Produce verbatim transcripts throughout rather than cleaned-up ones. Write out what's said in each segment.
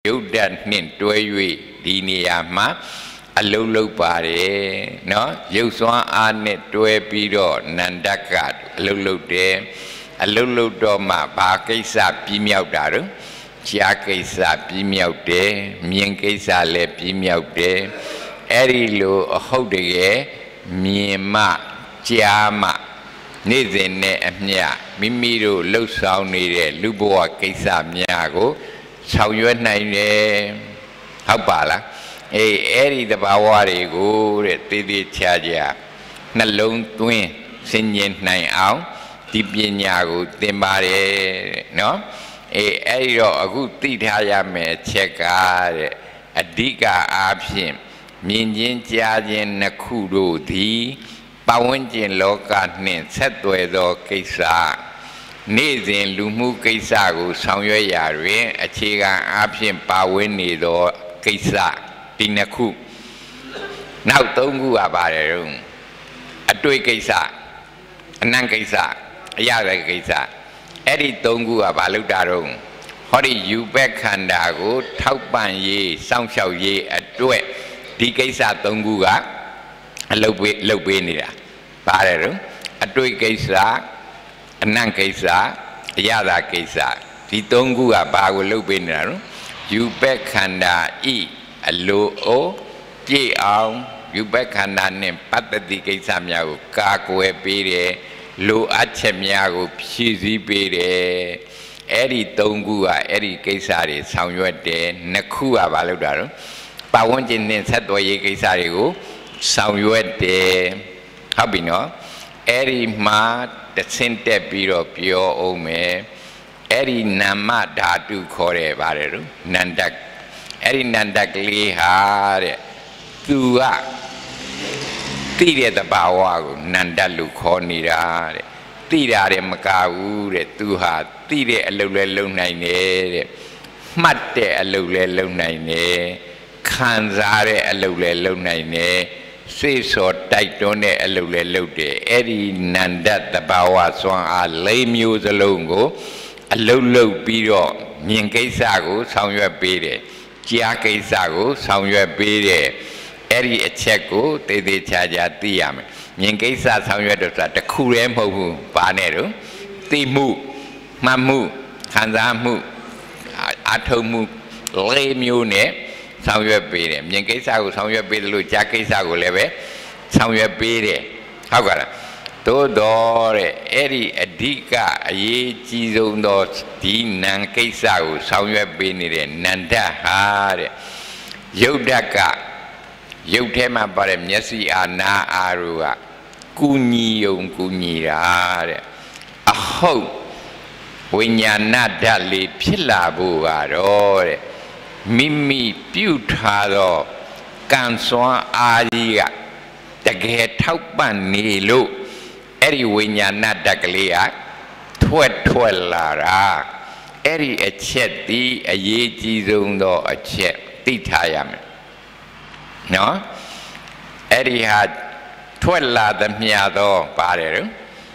ရုပ်ဓာတ်နှင့်တွဲ၍ဒီနေရာမှာအလုံးလုံးပါတယ်နော်ရုပ်စွမ်းအားနဲ့တွဲပြီးတော့နန္ဒကအလုံးလုံးတယ်အလုံးလုံးတော့မှဘာကိစ္စပြီးမြောက်တာတော့ကြားကိစ္စပြီးမြောက်တယ်မြင်ကိစ္စလည်းပြီးမြောက်တယ်အဲ့ဒီလိုအဟုတ်တကယ်မြင်မှကြားမှနေ့စဉ်နဲ့အမျှမိမိတို့လှုပ်ဆောင်နေတဲ့လူဘဝကိစ္စများကိုဆောင်ရွက်နိုင်တယ်ဟုတ်ပါလားအေးအဲ့ဒီတဘာဝတွေကိုတဲ့တည်တည်ချာချာနှလုံးသွင်းစဉ်းကျင်နိုင်အောင်ဒီပညာကိုသင်ပါတယ်တဲ့နော်အေးအဲ့ဒီတော့အခုသိထားရမယ်အချက်ကတဲ့အဓိကအားဖြင့်မြင်ချင်းကြားချင်းနှစ်ခုတို့သည်ပတ်ဝန်းကျင်လောကနှင့်ဆက်သွယ်သောကိစ္စနေ့စဉ်လူမှုကိစ္စကိုဆောင်ရွက်ရာတွင်အခြေခံအားဖြင့်ပါဝင်နေသောကိစ္စဒီနှစ်ခုနောက်သုံးခုကပါတယ်တော့အတွေ့ကိစ္စအနံ့ကိစ္စအရာတဲ့ကိစ္စအဲ့ဒီသုံးခုကဘာလို့တာတော့ဟောဒီယူဘက်ခန္ဓာကိုထောက်ပံ့ရေးစောင့်ရှောက်ရေးအတွက်ဒီကိစ္စသုံးခုကအလုပ်ပေးလုပ်ပေးနေတာပါတယ်တော့အတွေ့ကိစ္စအနံ့ကိစ္စအရာသာကိစ္စဒီသုံးခုကဘာကိုလုပ်ပေးနေတာတော့ယူဘက်ခန္ဓာဤအလိုအိုပြည့်အောင်ယူဘက်ခန္ဓာနဲ့ပတ္တိကိစ္စများကိုကာကွယ်ပေးတယ်လိုအပ်ချက်များကိုဖြည့်ဆည်းပေးတယ်အဲ့ဒီသုံးခုကအဲ့ဒီကိစ္စတွေဆောင်ရွက်တယ်နှစ်ခုကဘာလုပ်တာတော့ပတ်ဝန်းကျင်နဲ့ဆက်သွယ်ရေးကိစ္စတွေကိုဆောင်ရွက်တယ်ဟုတ်ပြီနော်အဲ့ဒီမှာတဆင့်တက်ပြီးတော့ပြောအောင်မယ်အဲ့ဒီနာမဓာတုခေါ်တယ်ပါတယ်လို့နန္ဒတ်အဲ့ဒီနန္ဒတ်ကလေးဟာတဲ့သူကသိတဲ့တဘာဝကိုနန္ဒတ်လို့ခေါ်နေတာတဲ့သိတာတယ်မကဘူးတဲ့သူဟာသိတဲ့အလုပ်လဲလုပ်နိုင်တယ်တဲ့မှတ်တဲ့အလုပ်လဲလုပ်နိုင်တယ်ခံစားတဲ့အလုပ်လဲလုပ်နိုင်တယ်စိတ်စောတိုက်တွန်းတဲ့အလုပ်လဲလုပ်တယ်အဲ့ဒီနန္ဒတ်တဘာဝစွမ်းအားလေးမျိုးစလုံးကိုအလုပ်လုပ်ပြီးတော့မြင်ကိစ္စကိုဆောင်ရွက်ပေးတယ်ကြားကိစ္စကိုဆောင်ရွက်ပေးတယ်အဲ့ဒီအချက်ကိုသေသေးချာချာသိရမယ်မြင်ကိစ္စဆောင်ရွက်တော့ဆိုတာတစ်ခုတည်းမဟုတ်ဘူးဘာနဲ့တော့သိမှုမှတ်မှုခံစားမှုအထုံမှုလေးမျိုးနဲ့ဆောင်ရွက်ပေးတယ်မြင်ကိစ္စကိုဆောင်ရွက်ပေးတယ်လို့ကြားကိစ္စကိုလည်းပဲဆောင်ရွက်ပေးတယ်ဟုတ်ကဲ့လားသို့တော်တဲ့အဲ့ဒီအဓိကအရေးကြီးဆုံးသောဒီနံကိစ္စကိုဆောင်ရွက်ပေးနေတဲ့နန္ဒဟာတဲ့ယုတ်ဓာတ်ကရုပ်ထဲမှာပါတဲ့မျက်စိအာနာအာတို့ကကုညီယုံကုညီတာတဲ့အဟုတ်ဝိညာဏဓာတ်လေးဖြစ်လာဖို့ကတော့တဲ့မိမိပြုထားသောကံစွမ်းအားကြီးကတကယ်ထောက်ပံ့နေလို့အဲ့ဒီဝိညာဏဓာတ်ကလေးကထွက်ထွက်လာတာအဲ့ဒီအချက်ဒီအရေးကြီးဆုံးသောအချက်သိထားရမယ်နော်အဲ့ဒီဟာထွက်လာသမျှသောပါတယ်တော့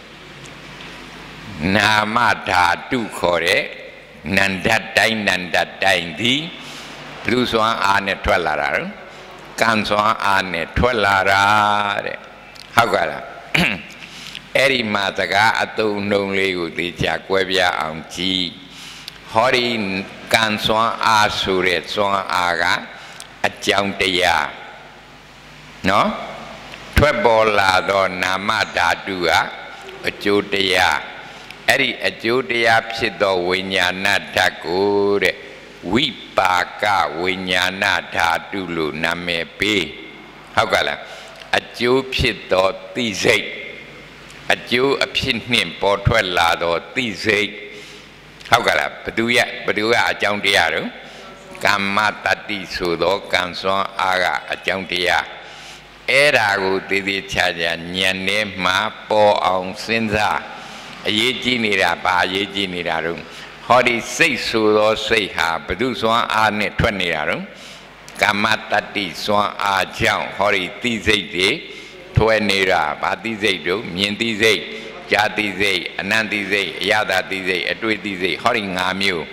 နာမဓာတုခေါ်တဲ့နန္ဒတ်တိုင်းနန္ဒတ်တိုင်းဒီဘုစွမ်းအားနဲ့ထွက်လာတာတော့ကံစွမ်းအားနဲ့ထွက်လာတာတဲ့ဟုတ်ကဲ့လားအဲ့ဒီမှာစကားအတုံနှုံလေးကိုသိချကွဲပြားအောင်ကြည့်ဟောဒီကံစွမ်းအားဆိုတဲ့စွမ်းအားကအကြောင်းတရားနော်ထွက်ပေါ်လာသောနာမဓာတုကအကျိုးတရားအဲ့ဒီအကျိုးတရားဖြစ်သောဝိညာဏဓာတ်ကိုတဲ့ဝိပါကဝိညာဏဓာတုလို့နာမည်ပေးဟုတ်ကဲ့လားအကျိုးဖြစ်သောသိစိတ်အကျိုးအဖြစ်နှင့်ပေါ်ထွက်လာသောသိစိတ်ဟုတ်ကဲ့လားဘသူရဘသူကအကြောင်းတရားတော့ကမ္မတတ္တိဆိုသောကံစွမ်းအားကအကြောင်းတရားအဲ့ဒါကိုတည်တည်ချာချာဉာဏ်နဲ့မှပေါ်အောင်စဉ်းစားအရေးကြီးနေတာဘာအရေးကြီးနေတာတော့ဟောဒီစိတ်ဆိုသောစိတ်ဟာဘသူစွမ်းအားနဲ့ထွက်နေတာတော့ကမ္မတတ္တိစွမ်းအားကြောင့်ဟောဒီသိစိတ်တွေထွက်နေတာဗာသိစိတ်တို့မြင်သိစိတ်ကြားသိစိတ်အနန္တိစိတ်အယတာသိစိတ်အတွေ့သိစိတ်ဟောဒီ၅မျိုး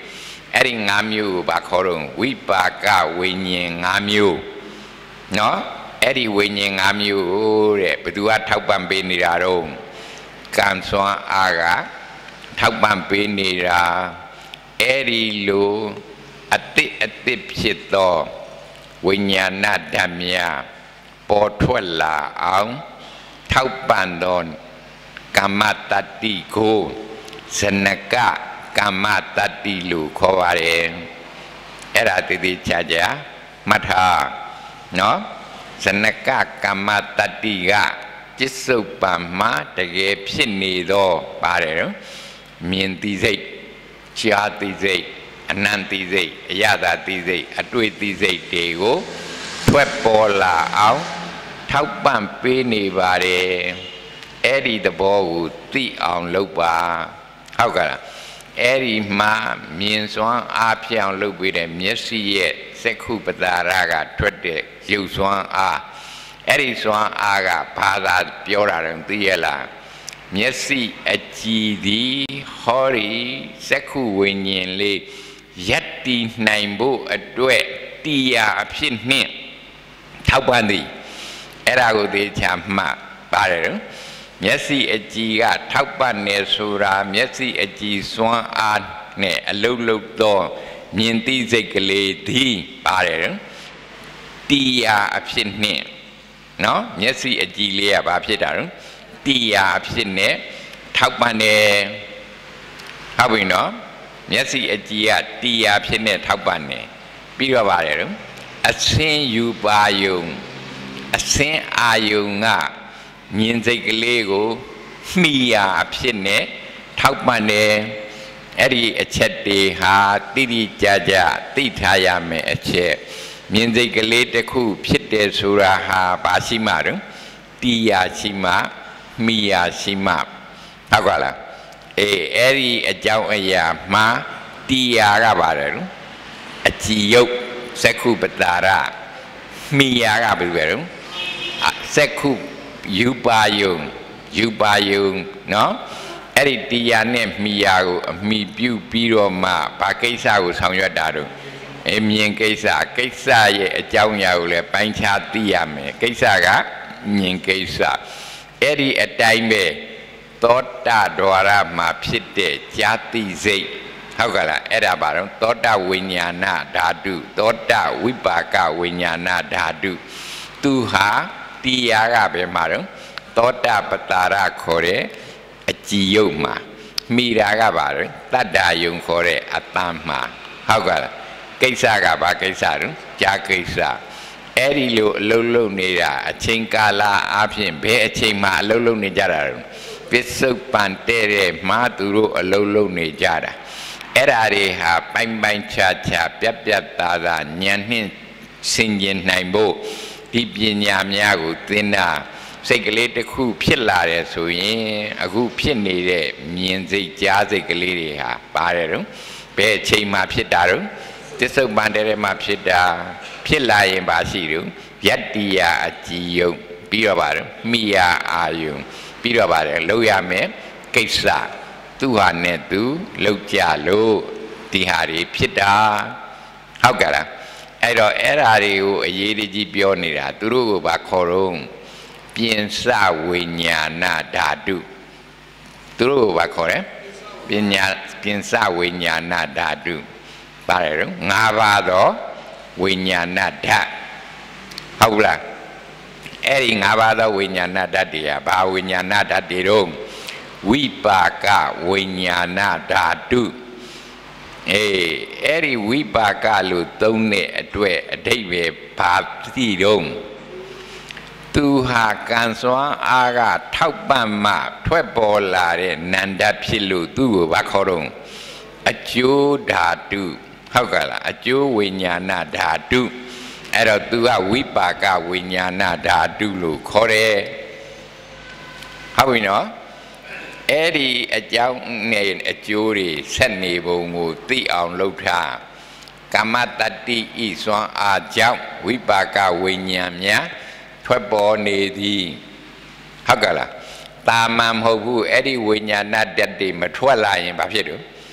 အဲ့ဒီ၅မျိုးကိုဘာခေါ်တော့ဝိပါကဝိညာဉ်၅မျိုးနော်အဲ့ဒီဝိညာဉ်၅မျိုးတဲ့ဘယ်သူကထောက်ပံ့ပေးနေတာတော့ကံစွမ်းအားကထောက်ပံ့ပေးနေတာအဲ့ဒီလိုအတိအတိဖြစ်သောဝိညာဏဓာတ်များပေါ်ထွက်လာအောင်ထောက်ပံ့သောကမ္မတတ္တိကိုဇနကကမ္မတတ္တိလို့ခေါ်ပါတယ်အဲ့ဒါတည်တည်ချာချာမှတ်ထားနော်ဇနကကမ္မတတ္တိကจิตစုပ္ပံမှာတကယ်ဖြစ်နေသောပါတယ်နော်မြင်သိစိတ်ရှားသိစိတ်အနန္တိစိတ်အယတာသိစိတ်အတွေ့သိစိတ်တွေကိုထွက်ပေါ်လာအောင်ထောက်ပံ့ပေးနေပါတယ်အဲ့ဒီသဘောကိုသိအောင်လုပ်ပါဟုတ်ကဲ့လားအဲ့ဒီမှာမြင်စွမ်းအားဖြင့်လုပ်ပေးတဲ့မျက်စိရဲ့စက္ခုပတာရကထွက်တဲ့ရုပ်စွမ်းအားအဲ့ဒီစွမ်းအားကဘာသာပြောတာတော့သိရလားမျက်စိအကြည်သည်ဟောဒီစက္ခုဝိညာဉ်လေးယက်တီနိုင်ဖို့အတွက်တရားအဖြစ်နှင့်ထောက်ပံ့သည်အဲ့ဒါကိုသိချာမှတ်ပါတယ်နော်မျက်စိအကြည်ကထောက်ပံ့နေဆိုတာမျက်စိအကြည်စွမ်းအားနဲ့အလုတ်လုတ်သောမြင်သိစိတ်ကလေးဒီပါတယ်နော်တရားအဖြစ်နှင့်နော်မျက်စိအကြည်လေးကဘာဖြစ်တာနော်တရားအဖြစ်နဲ့ထောက်ပံ့နေဟုတ်ပြီနော်မျက်စိအကြည်ကတရားဖြစ်နဲ့ထောက်ပံ့နေပြီးတော့ပါတယ်နော်အစင်းယူပါယုံအစင်းအာယုံကမြင်စိတ်ကလေးကိုမှီရာအဖြစ်နဲ့ထောက်ပံ့နေအဲ့ဒီအချက်တွေဟာတိတိကျကျသိထားရမယ်အချက်မြင်စိတ်ကလေးတစ်ခုဖြစ်တယ်ဆိုတာဟာဘာရှိမှတော့တရားရှိမှမှီရာရှိမှဟုတ်ကလားအေးအဲ့ဒီအကြောင်းအရာမှာတရားကပါတယ်နော်အကြည်ယုတ်စက္ခုပတာရမှီရာကဘယ်လိုလဲတော့စက္ခုယူပါယုံယူပါယုံနော်အဲ့ဒီတရားနဲ့မှီရာကိုအမှီပြုပြီးတော့မှဘာကိစ္စကိုဆောင်ရွက်တာတော့အမြင်ကိစ္စကိစ္စရဲ့အကြောင်းအရာကိုလည်းပိုင်းခြားသိရမယ်ကိစ္စကမြင်ကိစ္စအဲ့ဒီအတိုင်းပဲသောတာဒွါရမှာဖြစ်တဲ့ဇာတိစိတ်ဟုတ်ကလားအဲ့ဒါဘာတော့သောတာဝိညာဏဓာတုသောတာဝိပါကဝိညာဏဓာတုသူဟာတရားကပဲမှာတော့သောတာပတာရခေါ်တဲ့အကြည်ယုတ်မှာမိရာကပါတော့တတ္တာယုံခေါ်တဲ့အတန်မှာဟုတ်ကလားကိစ္စကဘာကိစ္စတော့ကြာကိစ္စအဲ့ဒီလိုအလုံးလုံးနေတာအချိန်ကာလအပြင်ဘယ်အချိန်မှအလုံးလုံးနေကြတာတော့ပစ္စုပန်တဲ့တဲ့မှာသူတို့အလုံးလုံးနေကြတာအဲ့ဓာတွေဟာပိုင်ပိုင်ခြားခြားပြတ်ပြတ်သားသားဉာဏ်နှင့်ဆင်ခြင်နိုင်ဖို့ဒီပညာများကိုသင်တာစိတ်ကလေးတစ်ခုဖြစ်လာတယ်ဆိုရင်အခုဖြစ်နေတဲ့မြင်စိတ်ကြားစိတ်ကလေးတွေဟာပါတယ်တော့ဘယ်အချိန်မှဖြစ်တာတော့သစ္စုပ္ပန်တဲ့မှာဖြစ်တာဖြစ်လာရင်ပါရှိတော့ယတ္တိယအကြည်ယုံပြီးတော့ပါတော့မိယာအာယုံပြီးတော့ပါတယ်လောက်ရမယ်ကိစ္စသူဟာနဲ့သူလောက်ကြလို့ဒီဟာတွေဖြစ်တာဟုတ်ကဲ့လားအဲ့တော့အဲ့ဓာတွေကိုအရေးတကြီးပြောနေတာသူတို့ကဘာခေါ်တော့ပြင်စဝိညာဏဓာတုသူတို့ကဘာခေါ်လဲပညာပြင်စဝိညာဏဓာတုပါတယ်တော့၅ပါးသောဝိညာဏဓာတ်ဟုတ်လားအဲ့ဒီ၅ပါးသောဝိညာဏဓာတ်တွေကဘာဝိညာဏဓာတ်တွေတော့ဝိပါကဝိညာဏဓာတုအေးအဲ့ဒီဝိပါကလို့သုံးတဲ့အတွက်အဓိပ္ပာယ်ဘာသိတော့သူဟာကံစွမ်းအားကထောက်ပံ့မှထွက်ပေါ်လာတဲ့နန္ဒဖြစ်လို့သူ့ကိုဘာခေါ်တော့အကျိုးဓာတုဟုတ်ကဲ့လားအကျိုးဝိညာဏဓာတုအဲ့တော့သူကဝိပါကဝိညာဏဓာတုလို့ခေါ်တယ်ဟုတ်ပြီနော်အဲ့ဒီအကြောင်းနဲ့အကျိုးတွေဆက်နေပုံကိုသိအောင်လုပ်ထားကမ္မတတ္တိဤစွမ်းအားကြောင့်ဝိပါကဝိညာဉ်များထွက်ပေါ်နေသည်ဟုတ်ကဲ့လားတာမန်မဟုတ်ဘူးအဲ့ဒီဝိညာဏတတ္တိမထွက်လာရင်ဘာဖြစ်တော့ဘာ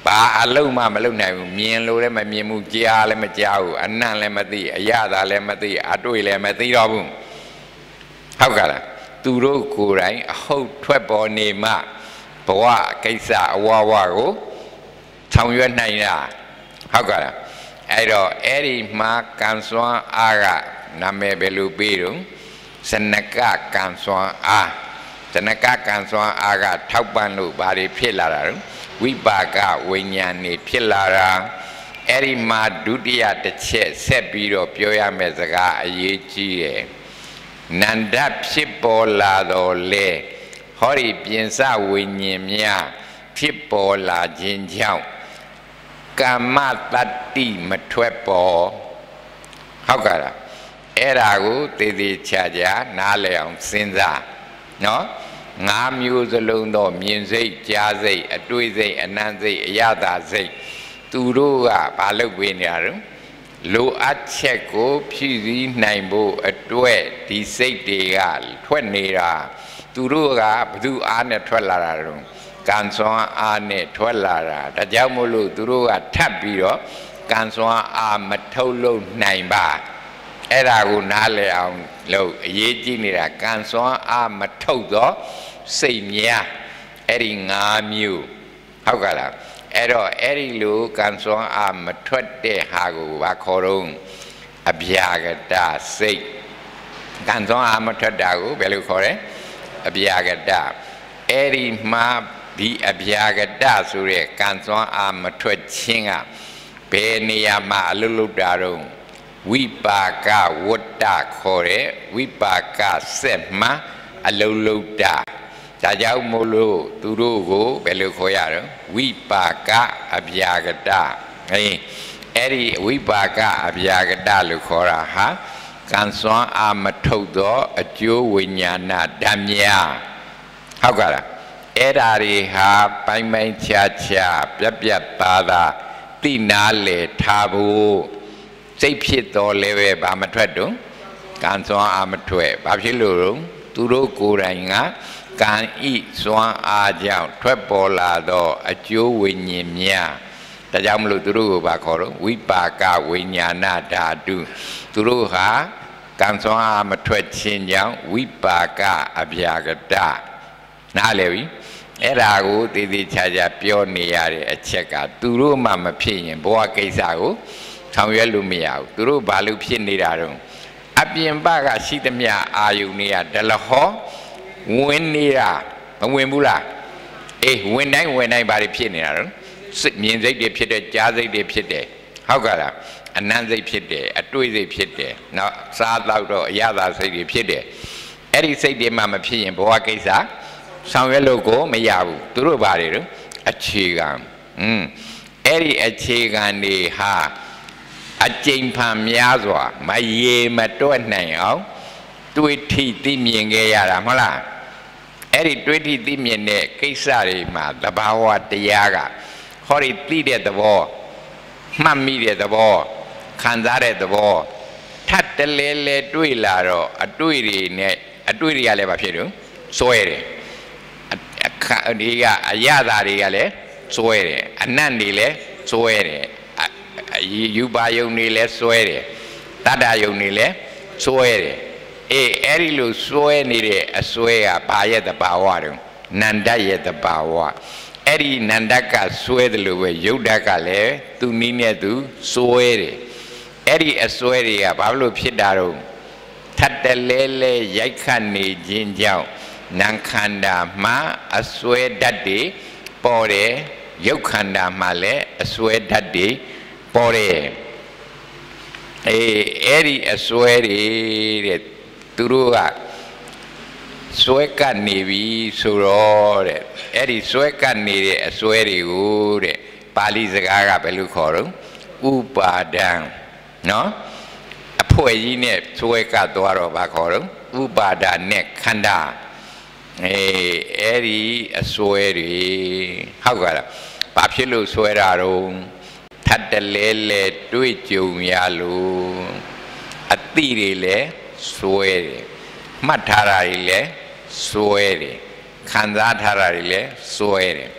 ဘာအလုံးမမလုံနိုင်ဘူးမြင်လို့လည်းမမြင်ဘူးကြားလည်းမကြားဘူးအနံ့လည်းမသိအရသာလည်းမသိအတွေ့လည်းမသိတော့ဘူးဟုတ်ကလားသူတို့ကိုယ်တိုင်အဟုတ်ထွက်ပေါ်နေမှဘဝကိစ္စအဝဝကိုဆောင်ရွက်နိုင်တာဟုတ်ကလားအဲ့တော့အဲ့ဒီမှာကံစွမ်းအားကနာမည်ဘယ်လိုပေးတော့စနကကံစွမ်းအားစနကကံစွမ်းအားကထောက်ပံ့လို့ဘာတွေဖြစ်လာတာလဲဝိပါကဝိညာဉ်နေဖြစ်လာတာအဲ့ဒီမှာဒုတိယတစ်ချက်ဆက်ပြီးတော့ပြောရမယ့်စကားအရေးကြီးတယ်နန္ဒဖြစ်ပေါ်လာတော့လေဟောဒီပြင်စဝိညာဉ်များဖြစ်ပေါ်လာခြင်းကြောင့်ကာမတတ္တိမထွက်ပေါ်ဟုတ်ကဲ့လားအဲ့ဒါကိုသေသေးချာချာနားလည်အောင်စဉ်းစားနော်ငါးမျိုးစလုံးတော့မြင်စိတ်ကြားစိတ်အတွေ့စိတ်အနံ့စိတ်အရသာစိတ်သူတို့ကဘာလုပ်ပေးနေကြလဲလိုအပ်ချက်ကိုဖြည့်ဆည်းနိုင်ဖို့အတွက်ဒီစိတ်တွေကထွက်နေတာသူတို့ကဘသူအားနဲ့ထွက်လာတာတော့ကံစွမ်းအားနဲ့ထွက်လာတာဒါကြောင့်မို့လို့သူတို့ကထပ်ပြီးတော့ကံစွမ်းအားမထုတ်လို့နိုင်ပါအဲ့ဒါကိုနားလည်အောင်လို့အရေးကြီးနေတာကံစွမ်းအားမထုတ်တော့စိတ်များအဲ့ဒီငါးမျိုးဟုတ်ကဲ့လားအဲ့တော့အဲ့ဒီလိုကံစွမ်းအားမထွက်တဲ့ဟာကိုဘာခေါ်တော့အဗျာကတစိတ်ကံစွမ်းအားမထွက်တာကိုဘယ်လိုခေါ်လဲအဗျာကတအဲ့ဒီမှာဒီအဗျာကတဆိုတဲ့ကံစွမ်းအားမထွက်ခြင်းကဘယ်နေရာမှာအလုပ်လုပ်တာတော့ဝိပါကဝတ္တခေါ်တဲ့ဝိပါကစက်မှအလုပ်လုပ်တာဒါကြောင့်မို့လို့သူတို့ကိုဘယ်လိုခေါ်ရတော့ဝိပါကအဗျာကတအဲအဲ့ဒီဝိပါကအဗျာကတလို့ခေါ်တာဟာကံစွမ်းအားမထုတ်သောအကျိုးဝိညာဏဓာတ်များဟုတ်ကဲ့လားအဲ့ဓာတွေဟာပိုင်းပိုင်းခြားခြားပြက်ပြက်သားသားသိနာလေထားဖို့စိတ်ဖြစ်တော်လည်းပဲဘာမထွက်တော့ကံစွမ်းအားမထွက်ဘာဖြစ်လို့လဲသူတို့ကိုယ်တိုင်ကကံဤစွမ်းအားကြောင့်ထွက်ပေါ်လာသောအကျိုးဝိညာဉ်များဒါကြောင့်မလို့သူတို့ကိုဘာခေါ်တော့ဝိပါကဝိညာဏဓာတုသူတို့ဟာကံစွမ်းအားမထွက်ခြင်းကြောင့်ဝိပါကအဗျာကတနားလည်ပြီအဲ့ဒါကိုတည်တည်ချာချာပြောနေရတဲ့အချက်ကသူတို့မှမဖြစ်ရင်ဘဝကိစ္စကိုဆောင်ရွက်လို့မရဘူးသူတို့ဘာလို့ဖြစ်နေတာတော့အပြင်ဘကရှိသမျှအာယုန်တွေကဒလဟောဝင်နေတာမဝင်ဘူးလားအေးဝင်တိုင်းဝင်တိုင်းဘာတွေဖြစ်နေတာတော့မြင်စိတ်တွေဖြစ်တယ်ကြားစိတ်တွေဖြစ်တယ်ဟုတ်ကဲ့လားအနံ့စိတ်ဖြစ်တယ်အတွေ့စိတ်ဖြစ်တယ်နော်စားတော့တော့အရသာစိတ်တွေဖြစ်တယ်အဲ့ဒီစိတ်တွေမှမဖြစ်ရင်ဘဝကိစ္စဆောင်ရွက်လို့ကိုမရဘူးသူတို့ဘာတွေတော့အခြေခံอืมအဲ့ဒီအခြေခံတွေဟာအကျိန်ဖန်များစွာမရေမတွက်နိုင်အောင်တွေးထိသိမြင်ခဲ့ရတာမဟုတ်လားအဲ့ဒီတွေးထိသိမြင်တဲ့ကိစ္စတွေမှာသဘာဝတရားကဟောဒီသိတဲ့သဘောမှတ်မိတဲ့သဘောခံစားတဲ့သဘောထပ်တလဲလဲတွေးလာတော့အတွေ့တွေနဲ့အတွေ့တွေကလည်းဘာဖြစ်တော့စွဲတယ်အခါဒီကအရသာတွေကလည်းစွဲတယ်အနံ့တွေလည်းစွဲတယ်ယူပါယုံတွေလည်းစွဲတယ်တတ္တယုံတွေလည်းစွဲတယ်အေးအဲ့ဒီလိုစွဲနေတဲ့အစွဲကဘာရဲ့တဘာဝတုံးနန္ဒရဲ့တဘာဝအဲ့ဒီနန္ဒကစွဲတယ်လို့ပဲယုတ်ဓာတ်ကလည်းသူနီးနဲ့သူစွဲတယ်အဲ့ဒီအစွဲတွေကဘာလို့ဖြစ်တာတော့ထပ်တလဲလဲရိုက်ခတ်နေခြင်းကြောင့်နံခန္ဓာမှာအစွဲဓာတ်တွေပေါ်တယ်ယုတ်ခန္ဓာမှာလည်းအစွဲဓာတ်တွေပေါ်တယ်အေးအဲ့ဒီအစွဲတွေတဲ့သူတို့ကစွဲကပ်နေပြီဆိုတော့တဲ့အဲ့ဒီစွဲကပ်နေတဲ့အစွဲတွေကိုတဲ့ပါဠိစကားကဘယ်လိုခေါ်တော့ဥပါဒံနော်အဖွဲကြီးနဲ့စွဲကပ်သွားတော့ဘာခေါ်တော့ဥပါဒနဲ့ခန္ဓာအေးအဲ့ဒီအစွဲတွေဟုတ်ကဲ့လားဘာဖြစ်လို့စွဲတာတော့ထပ်တလဲလဲတွေ့ကြုံရလို့အတိတွေလည်းစွဲတယ်မှတ်ထားတာတွေလည်းစွဲတယ်ခံစားထားတာတွေလည်းစွဲတယ်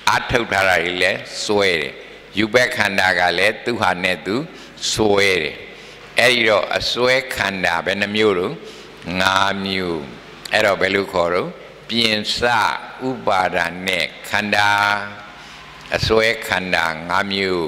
အာထုတ်ထားတာတွေလည်းစွဲတယ်ယူဘက်ခန္ဓာကလည်းသူဟာနဲ့သူစွဲတယ်အဲ့ဒီတော့အစွဲခန္ဓာဘယ်နှမျိုးလို့ငါးမျိုးအဲ့တော့ဘယ်လိုခေါ်တော့ပြင်စဥပါဒာနဲ့ခန္ဓာအစွဲခန္ဓာငါးမျိုး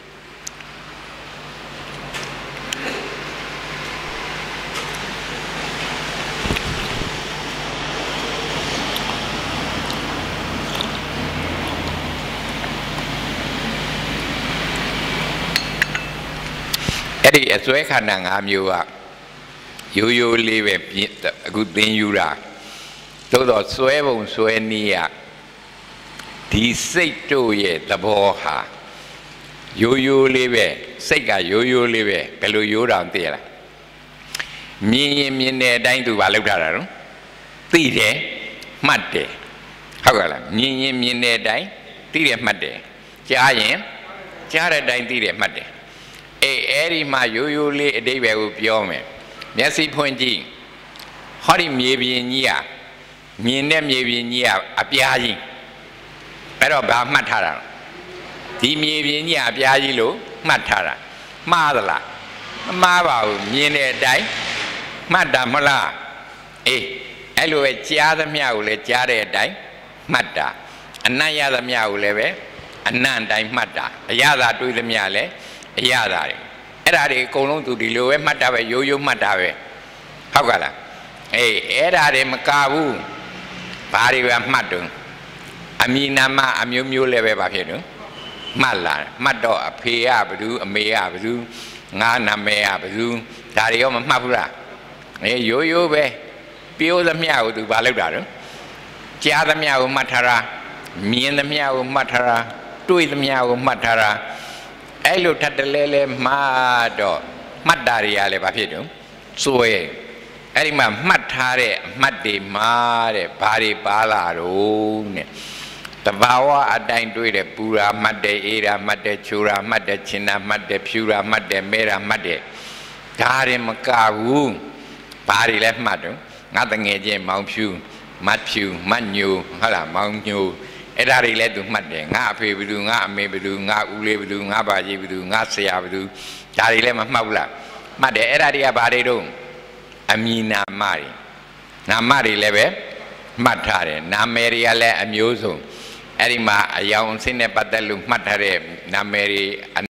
အဲ့ဒီအစွဲခန္ဓာငါးမျိုးကရိုးရိုးလေးပဲအခုသင်ယူတာသို့တော့စွဲပုံစွဲနည်းကဒီစိတ်တို့ရဲ့သဘောဟာရိုးရိုးလေးပဲစိတ်ကရိုးရိုးလေးပဲဘယ်လိုရိုးတာသိရလားမြင်ရင်မြင်တဲ့အတိုင်းသူဘာလုပ်ထားတာတော့သိတယ်မှတ်တယ်ဟုတ်ကဲ့လားမြင်ရင်မြင်တဲ့အတိုင်းသိတယ်မှတ်တယ်ကြားရင်ကြားတဲ့အတိုင်းသိတယ်မှတ်တယ်အေးအဲ့ဒီမှာရိုးရိုးလေးအတိတ်ပဲကိုပြောမယ်မျက်စိဖွင့်ကြည့်ဟောဒီမြေပြင်ကြီးอ่ะမြင်တဲ့မြေပြင်ကြီးอ่ะအပြားကြီးအဲ့တော့ဘာမှတ်ထားတာဒီမြေပြင်ကြီးอ่ะအပြားကြီးလို့မှတ်ထားတာမှားသလားမမှားပါဘူးမြင်တဲ့အတိုင်းမှတ်တာမဟုတ်လားအေးအဲ့လိုပဲကြားသမျှကိုလည်းကြားတဲ့အတိုင်းမှတ်တာအနံ့ရသမျှကိုလည်းပဲအနံ့တိုင်းမှတ်တာအရသာတွေးသမျှလည်းအရသာတွေအဲ့ဒါတွေအကုန်လုံးသူဒီလိုပဲမှတ်တာပဲရိုးရိုးမှတ်တာပဲဟုတ်ကဲ့လားအေးအဲ့ဒါတွေမကဘူးဘာတွေပဲမှတ်တုံးအမည်နာမအမျိုးမျိုးလည်းပဲဘာဖြစ်တုံးမှတ်လာမှတ်တော့အဖေကဘယ်သူအမေကဘယ်သူငါနာမည်ကဘယ်သူဒါတွေရောမမှတ်ဘူးလားအေးရိုးရိုးပဲပြောသမျှကိုသူဘာလုပ်တာတုံးကြားသမျှကိုမှတ်ထားတာမြင်သမျှကိုမှတ်ထားတာတွေးသမျှကိုမှတ်ထားတာအဲ့လိုထပ်တလဲလဲမှတ်တော့မှတ်တာတွေကလည်းဘာဖြစ်တုံးစွဲအဲ့ဒီမှာမှတ်ထားတဲ့အမှတ်တွေမှာတဲ့ဘာတွေပါလာတော့နဲ့တဘာဝအတိုင်းတွေးတယ်ပူရာမှတ်တယ်အေးရာမှတ်တယ်ချိုရာမှတ်တယ်ချင်းတာမှတ်တယ်ဖြူရာမှတ်တယ်မဲရာမှတ်တယ်ဒါတွေမကဘူးဘာတွေလဲမှတ်တော့ငါတငယ်ချင်းမောင်ဖြူမတ်ဖြူမတ်ညိုဟုတ်လားမောင်ညိုအဲ့ဒါတွေလည်းသူမှတ်တယ်ငါအဖေဘယ်သူငါအမေဘယ်သူငါဦးလေးဘယ်သူငါဘာကြီးဘယ်သူငါဆရာဘယ်သူဒါတွေလည်းမမှတ်ဘူးလားမှတ်တယ်အဲ့ဒါတွေကဘာတွေတော့အမည်နာမတွေနာမတွေလည်းပဲမှတ်ထားတယ်နာမည်တွေကလည်းအမျိုးစုံအဲ့ဒီမှာအယောင်အဆင့်နဲ့ပတ်သက်လို့မှတ်ထားတဲ့နာမည်တွေ